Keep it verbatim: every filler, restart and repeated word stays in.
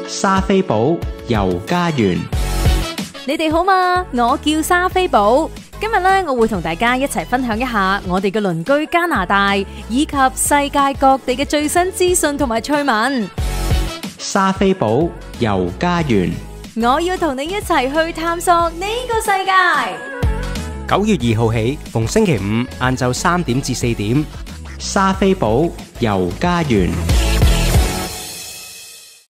莎菲寶遊加園， 你哋好嘛？我叫莎菲寶，今日咧我會同大家一齊分享一下我哋嘅鄰居加拿大以及世界各地嘅最新資訊同埋趣聞。 莎菲寶遊加園， 我要同你一齊去探索呢個世界。 九月二號起，逢星期五晏晝三點至四點， 莎菲寶遊加園。